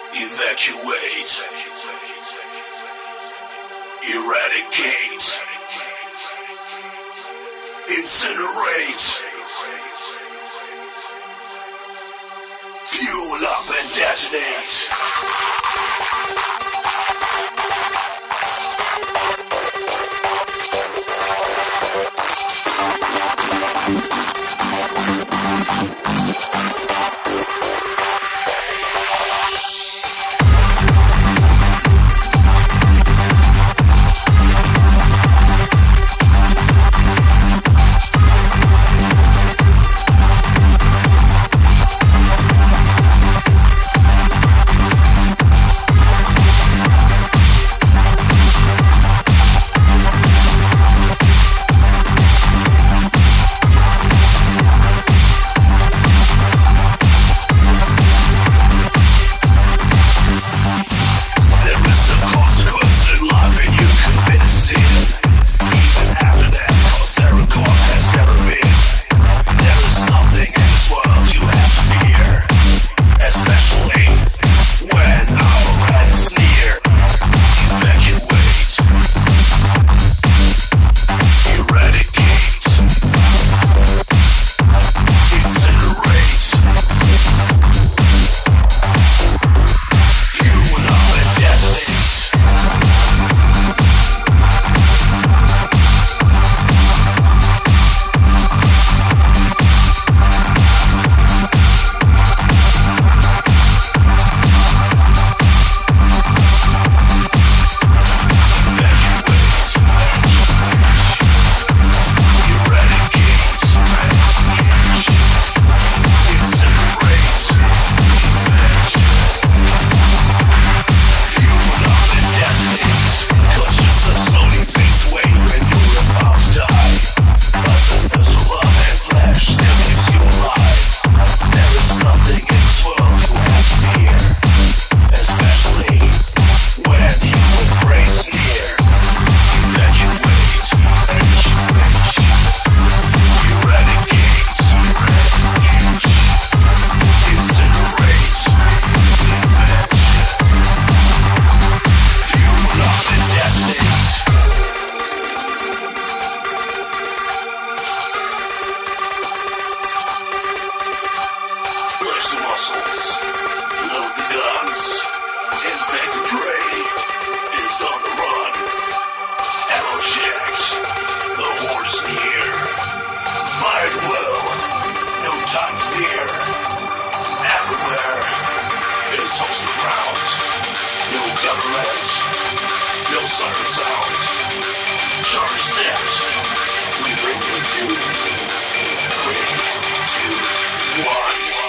Evacuate. Eradicate. Incinerate. Fuel up and detonate. Muscles, load the guns, invade the prey, is on the run, ammo checked, the horde's near, fired well, no time to fear, everywhere is host around, no government, no siren sound, charge steps, we bring you to 3, 2, 1.